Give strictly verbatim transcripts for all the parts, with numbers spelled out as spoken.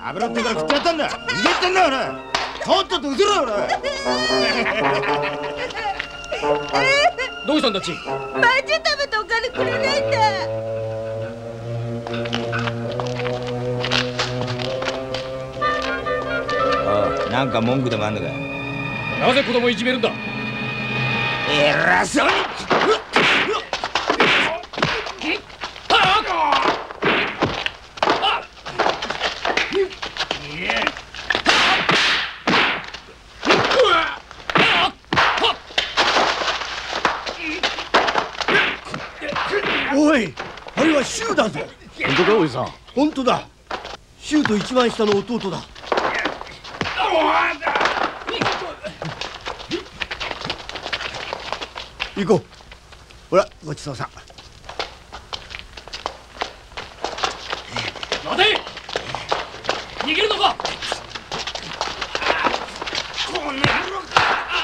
油ってから食ってやったんだ。逃げってんだよな。とっととうせろよな。 どうしたんだち。 まんじゅう食べてお金くれないんだ。 おい、なんか文句でもあんのか。 なぜ子供をいじめるんだ。 偉そうに。 おい、あれはシュウだぞ。 本当かおじさん。 本当だ。シュウと一番下の弟だ。行こう。ほら、ごちそうさん。 待て。逃げるのか。 この野郎か。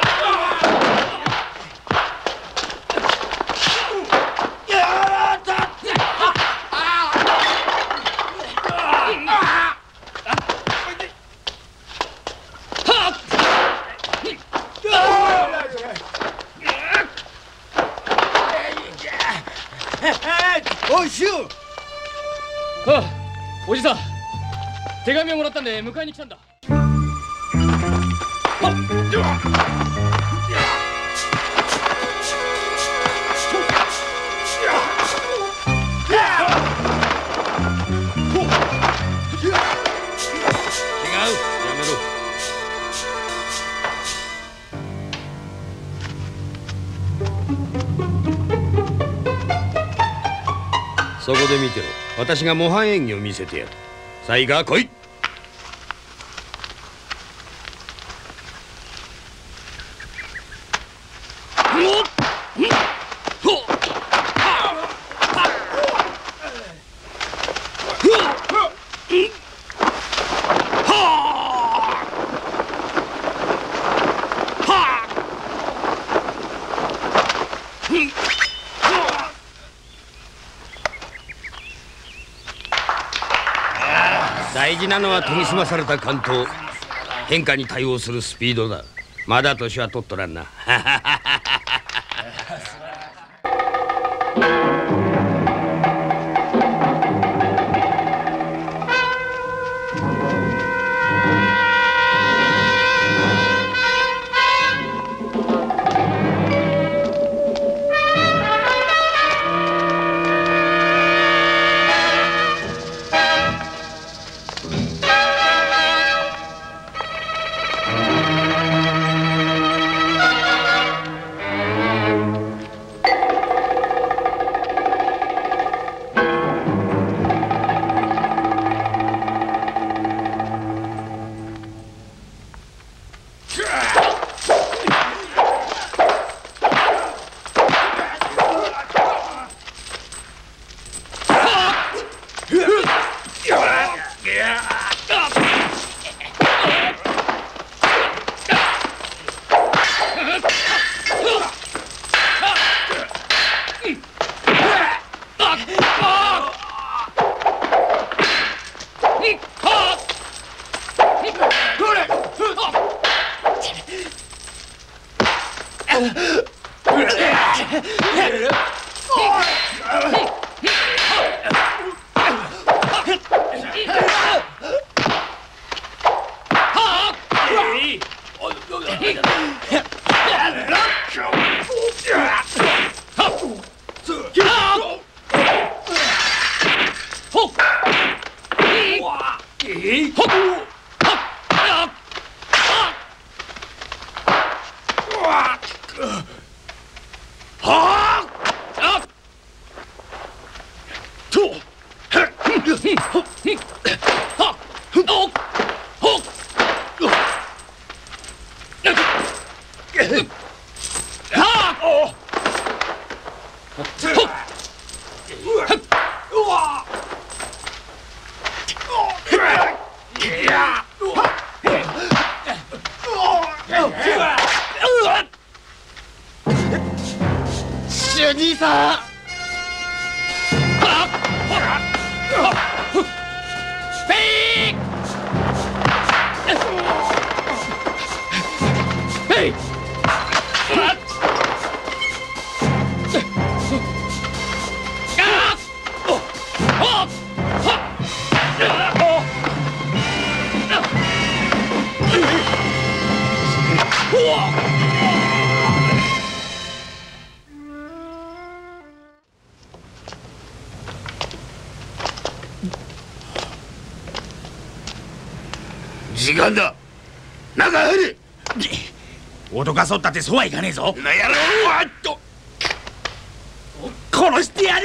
おい、シュウ。 ああ、おじさん、手紙をもらったんで迎えに来たんだ。 そこで見てろ。私が模範演技を見せてやる。さあいいか、来い。大事なのは研ぎ澄まされた感統、変化に対応するスピードだ。まだ年は取っとらんな。 兄さん。 フェイク時間だ。中入れ。 脅かそうったってそうはいかねえぞ。 なやろう。あっと殺してやる。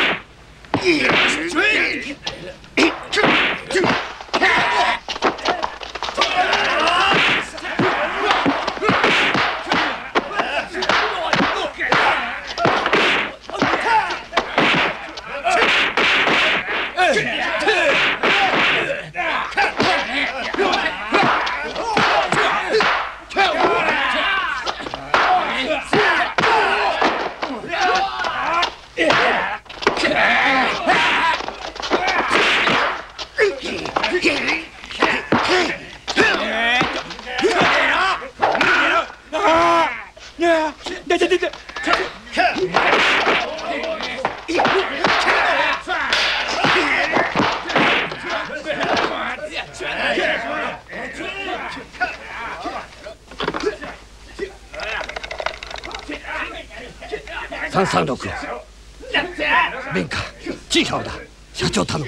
三三六殿下チーハオだ。社長頼む。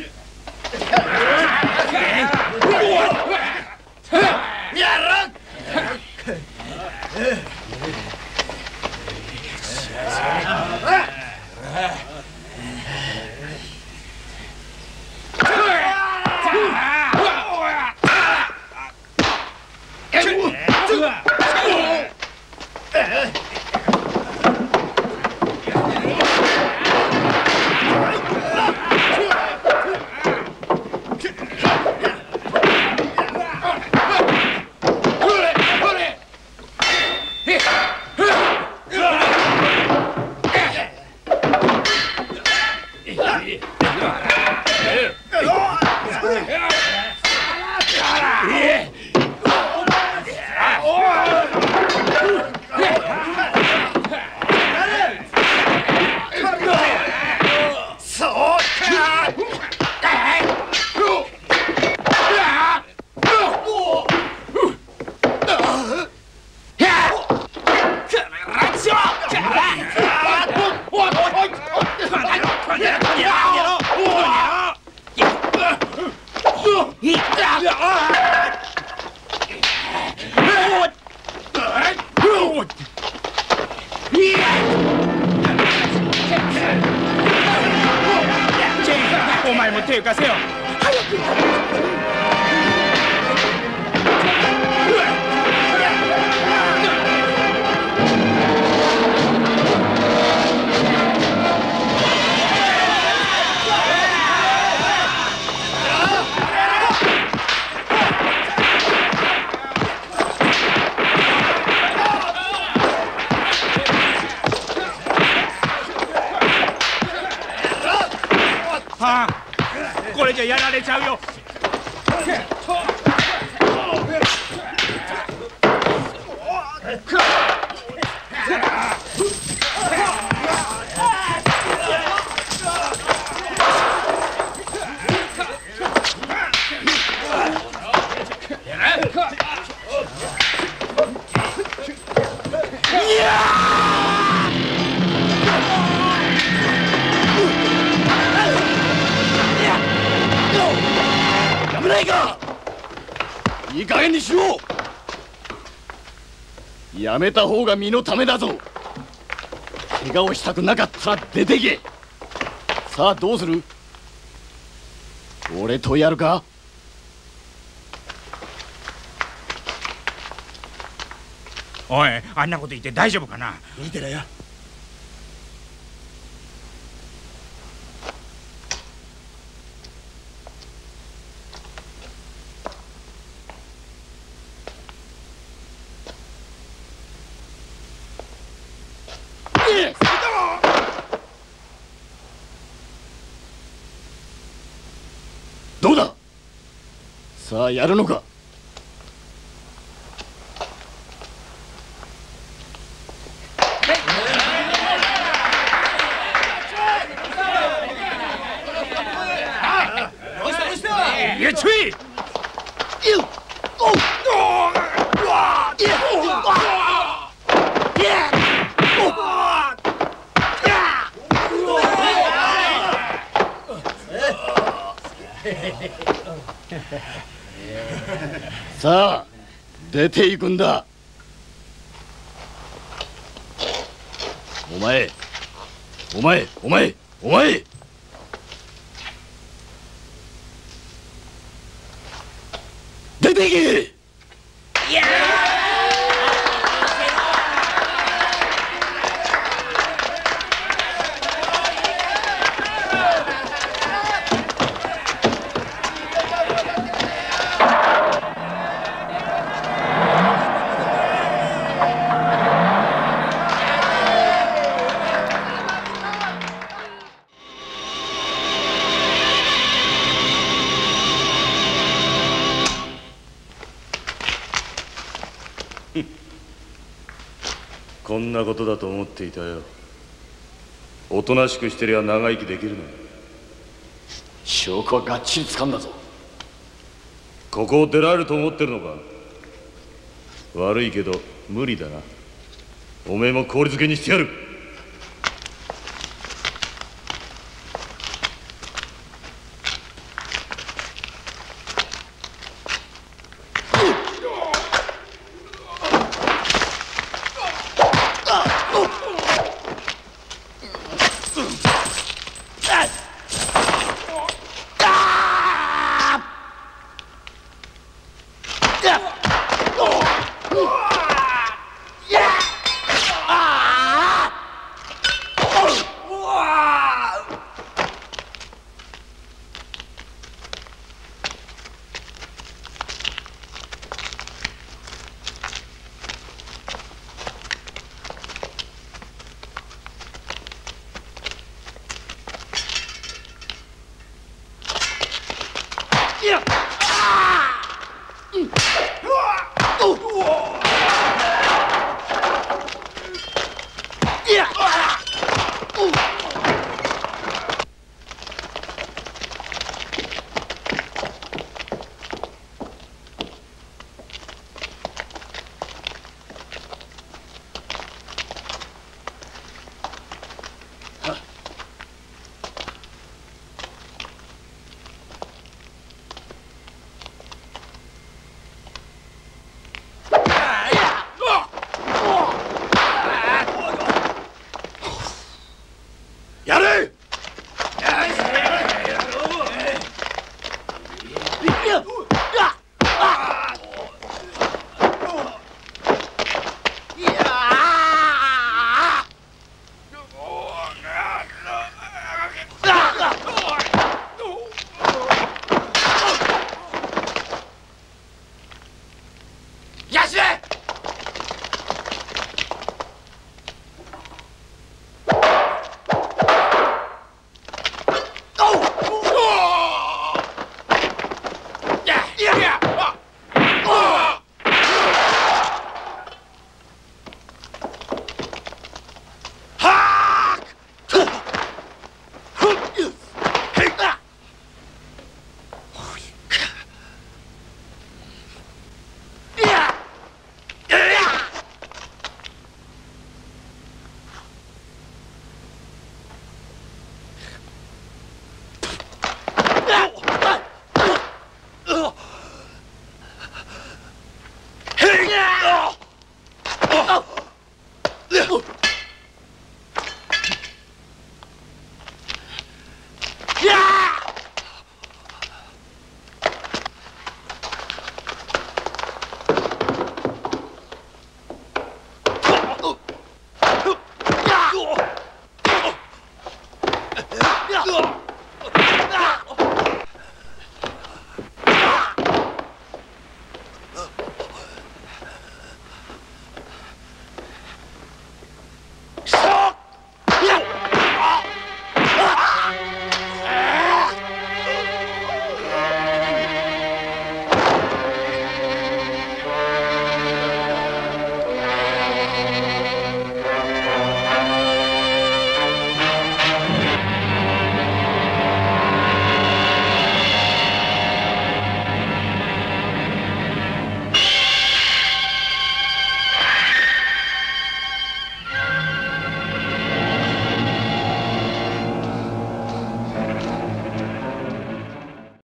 やろう。お前も手を貸せよ。早く。はあ、これじゃやられちゃうよ。 いい加減にしろ。やめた方が身のためだぞ。怪我をしたくなかったら出てけ。さあどうする。俺とやるか。 おい、あんなこと言って大丈夫かな。 見てろよ。どうだ。さあやるのか。 给吹！ さあ出ていくんだ。お前お前お前お前出ていけ。 こんなことだと思っていたよ。おとなしくしてりゃ長生きできるの。 証拠はがっちり掴んだぞ。 ここを出られると思ってるのか。悪いけど無理だな。おめえも氷漬けにしてやる。